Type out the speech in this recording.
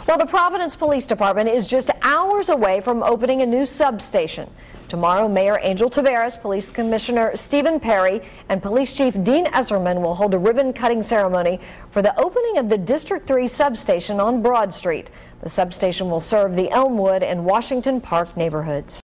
Well, the Providence Police Department is just hours away from opening a new substation. Tomorrow, Mayor Angel Taveras, Police Commissioner Stephen Perry, and Police Chief Dean Esserman will hold a ribbon-cutting ceremony for the opening of the District 3 substation on Broad Street. The substation will serve the Elmwood and Washington Park neighborhoods.